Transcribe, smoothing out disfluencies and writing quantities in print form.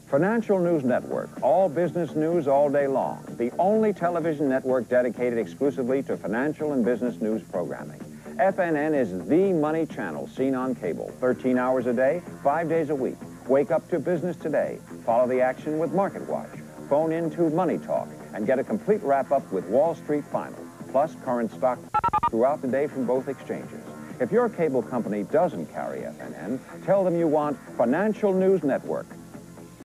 Financial News Network, all business news all day long. The only television network dedicated exclusively to financial and business news programming. FNN is the money channel seen on cable, 13 hours a day, 5 days a week. Wake up to business today. Follow the action with Market Watch. Phone into Money Talk and get a complete wrap-up with Wall Street Final, plus current stock throughout the day from both exchanges. If your cable company doesn't carry FNN, tell them you want Financial News Network.